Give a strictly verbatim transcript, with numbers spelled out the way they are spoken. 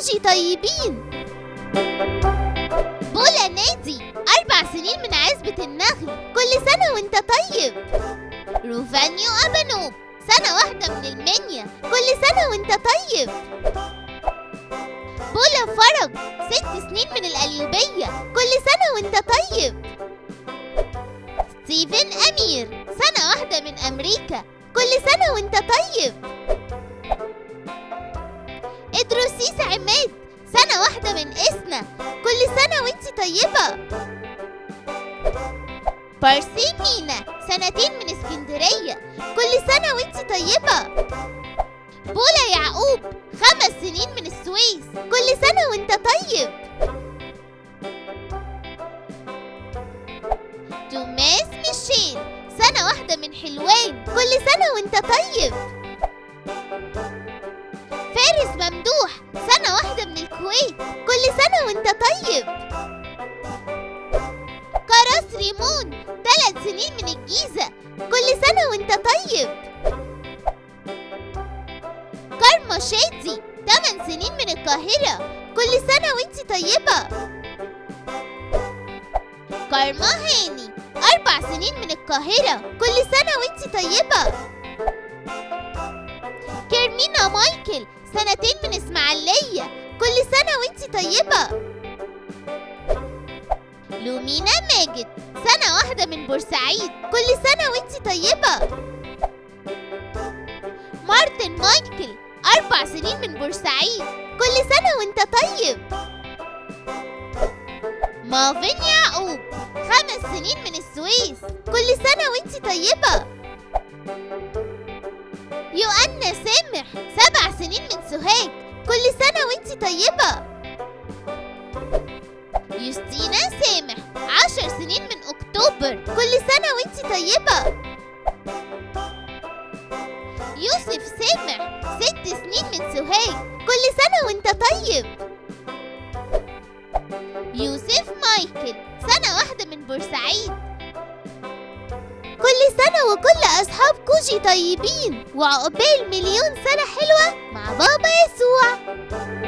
كوجي طيبين. بولا نادي أربع سنين من عزبة النخل، كل سنة وانت طيب. روفانيو أبانوب سنة واحدة من المنيا، كل سنة وانت طيب. بولا فرج ست سنين من القليوبية، كل سنة وانت طيب. ستيفن أمير سنة واحدة من أمريكا، كل سنة وانت طيب. إدروسيس عماد سنة واحدة من إسنا، كل سنة وانت طيبة. بارسي مينا سنتين من اسكندرية، كل سنة وانت طيبة. بولا يعقوب خمس سنين من السويس، كل سنة وانت طيب. توماس ميشيل سنة واحدة من حلوان، كل سنة وانت طيب. فارس ممدوح سنة واحدة من الكويت، كل سنة وانت طيب. كراس ريمون ثلاث سنين من الجيزة، كل سنة وانت طيب. كارما شادي ثمان سنين من القاهرة، كل سنة وانت طيبة. كارما هاني أربع سنين من القاهرة، كل سنة وانت طيبة. كيرمينا مايكل سنتين من إسماعيلية، كل سنة وانت طيبة. لومينا ماجد سنة واحدة من بورسعيد، كل سنة وانت طيبة. مارتن مايكل أربع سنين من بورسعيد، كل سنة وانت طيب. مافين يعقوب خمس سنين من السويس، كل سنة وانت طيبة. يوأنا سامح سبع سنين من سوهاج، كل سنة وانت طيبة. يوستينا سامح عشر سنين من أكتوبر، كل سنة وانت طيبة. يوسف سامح ست سنين من سوهاج، كل سنة وانت طيب. يوسف مايكل سنة واحدة من بورسعيد. كل سنة وكل أصحاب كوجي طيبين، وعقبال مليون سنة حلوة مع بابا يسوع.